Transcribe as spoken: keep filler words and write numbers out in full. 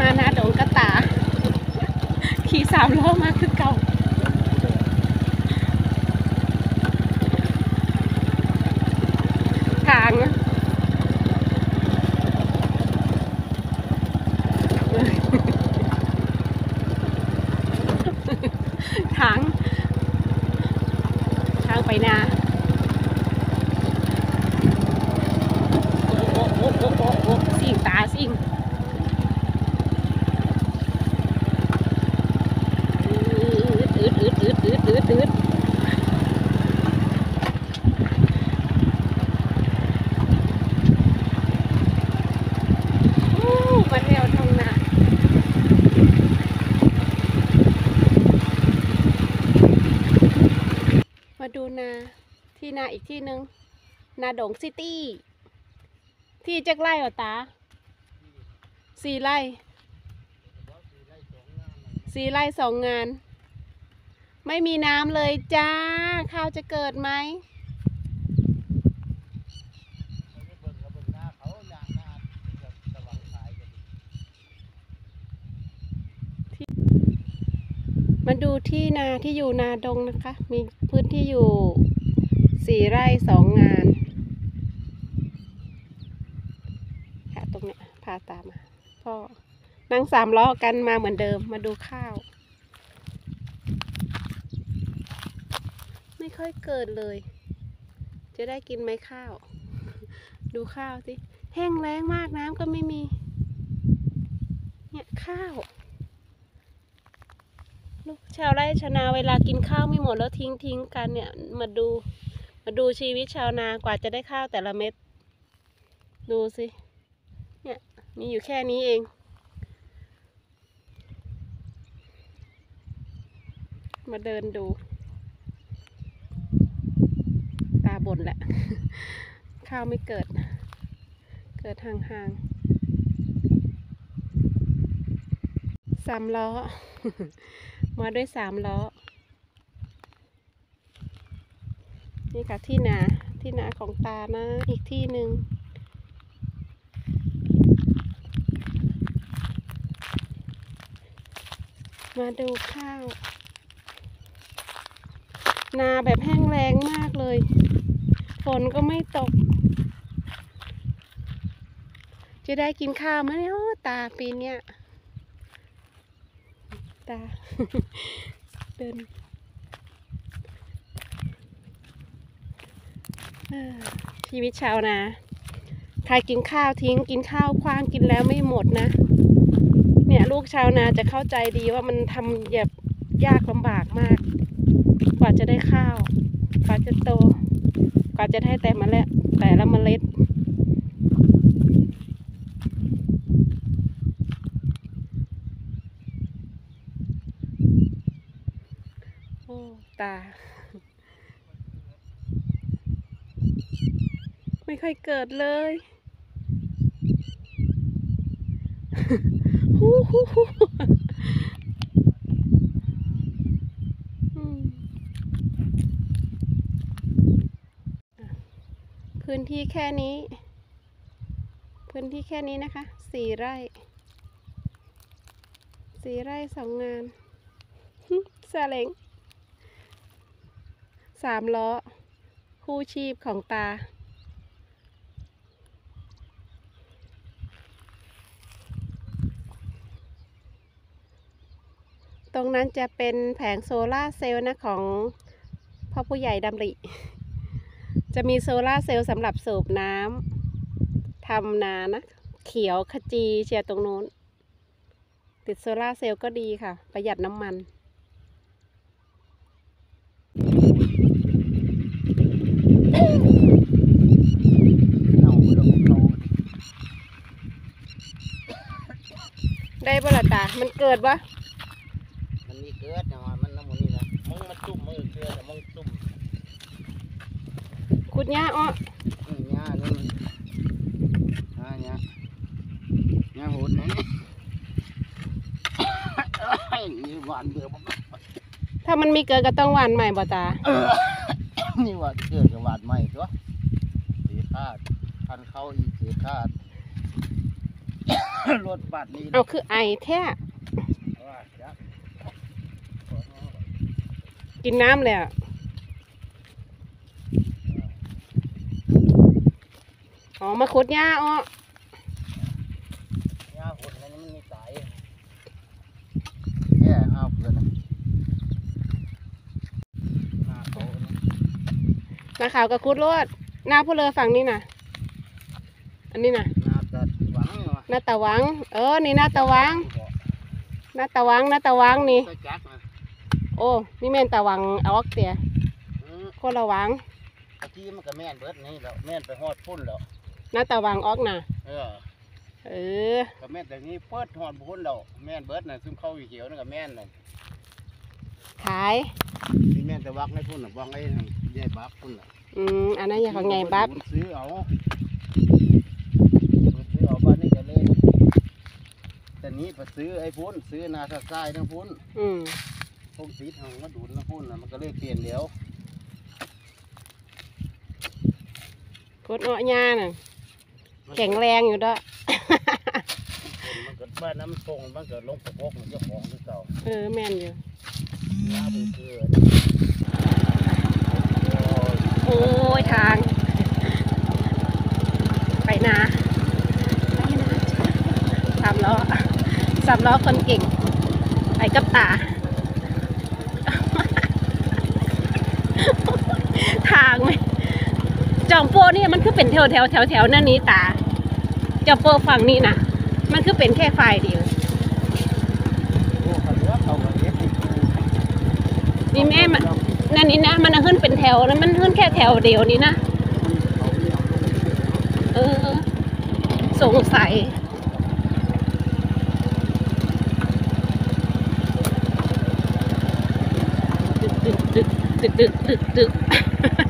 มานาดงกระตาขี่สามล้อมาคือเก่าทางทางทางไปนาสิ่งตาสิ่งอืดอืดอืดอืดอืดอืดมาเร็วทางนามาดูนาที่นาอีกที่หนึ่งนาดงซิตี้ที่จักไร่เหรอตาสี่ไร่สี่ไร่สองงานไม่มีน้ำเลยจ้าข้าวจะเกิดไหมมาดูที่นาที่อยู่นาดงนะคะมีพื้นที่อยู่สี่ไร่สองงานค่ะตรงเนี้ยพาตามมาพ่อนั่งสามล้อกันมาเหมือนเดิมมาดูข้าวไม่ค่อยเกิดเลยจะได้กินไหมข้าวดูข้าวสิแห้งแล้งมากน้ำก็ไม่มีเนี่ยข้าวลูกชาวไร่ชาวนาเวลากินข้าวไม่หมดแล้วทิ้งทิ้งกันเนี่ยมาดูมาดูชีวิตชาวนากว่าจะได้ข้าวแต่ละเม็ดดูสิเนี่ยมีอยู่แค่นี้เองมาเดินดูตาบ่นแหละข้าวไม่เกิดเกิดห่างๆสามล้อ มาด้วยสามล้อนี่ค่ะที่นาที่นาของตานะอีกที่หนึ่งมาดูข้าวนาแบบแห้งแล้งมากเลยฝนก็ไม่ตกจะได้กินข้าวไหมเนี่ยตาปีเนี้ยตา เดินชีวิตชาวนาใครกินข้าวทิ้งกินข้าวคว้างกินแล้วไม่หมดนะเนี่ยลูกชาวนาจะเข้าใจดีว่ามันทำแบบยากลำบากมากกว่าจะได้ข้าวกว่าจะโตกว่าจะได้แต่มาแล้วแต่ละเมล็ดโอ้ตาไม่ค่อยเกิดเลยฮู้ฮู้ฮู้พื้นที่แค่นี้พื้นที่แค่นี้นะคะสี่ไร่สี่ไร่สองงานซาเล้งสามล้อคู่ชีพของตาตรงนั้นจะเป็นแผงโซล่าเซลล์นะของพ่อผู้ใหญ่ดำริจะมีโซล่าเซลล์สำหรับสูบน้ำทำนานะเขียวขจีเชียร์ตรงโน้นติดโซล่าเซลล์ก็ดีค่ะประหยัดน้ำมันได้บ่ล่ะตามันเกิดบ่มันมีเกิดนะมันน้ำมันนี่นะมึงมาจุ่มมึงเกลือแต่มึงจุ่มขุดหญ้าอ้อหญ้านี่หญ้าหญ้าหญ้าโหดนะนี่หวานเบื่อบ้างถ้ามันมีเกิดก็ต้องหวานใหม่บ่ตานี่หวานเกิดกับหวานใหม่ตัวสีคาดพันเข้าอีกสีคาดรถบัดนี้เอาคือไอแท้ว่าจักกินน้ำเลยอะอ๋อมาขุดหญ้าอ้อหญ้าหุ่นมันมีสายแย่เอาเพื่อนนะหน้าเขาเนี่ยนาขาวกับขุดรวดหน้าผู้เลอฝั่งนี้น่ะ อันนี้น่ะหน้าตะหวังเนาะหน้าตะวัง เออ นี่หน้าตะวัง หน้าตะวังหน้าตะวังนี่ตะจักนะโอ้นี่แม่นตะวังเอาออกเตียอืมคนละวังตะกี้มันก็แม่นเบิดนี่แล้วแม่นไปฮอดพุ่นแล้วหน้าตะวังออกน่ะเออเออก็แม่นแต่นี้เปิดฮอดพุ่นแล้วแม่นเบิดน่ะซึมเข้าอยู่เขียวนั่นก็แม่นน่ะขายนี่แม่นแต่วักในพุ่นน่ะวักไอ้ใหญ่บักพุ่นน่ะอืมอันนั้นอย่างของไงบับซื้อเอาซื้อเอาบ้านนี้ก็เลยแต่นี้ไปซื้อไอ้พุ่นซื้อนาทรายทั้งพุ่นอืมพวกสีทางมาดูดทั้งพุ่นน่ะมันก็เลยเปลี่ยนเดี๋ยวขุดอ้อหญ้าน่ะแข็งแรงอยู่เด้อมันก็บ้านน้ำทรงมันก็ลงประกบมันเจ้าของที่เก่าเออแม่นอยู่น้าไปคือโอ้ยทาง ไปนาไปนาสามล้อสามล้อคนเก่งไปกับตา ทางไหมจอมโปนี่มันคือเป็นแถวแถวแถวแถวนั่นนี้ตาจอมโปฝั่งนี้นะมันคือเป็นแค่ฝ่ายเดียวโอ้ขันว่าเขาเก็บนี่แม่มันนั่นนี่นะมันขึ้นเป็นแถวแล้วมันขึ้นแค่แถวเดียวนี้นะเออสงสัยดึกดึกดึกดึกดึกดึก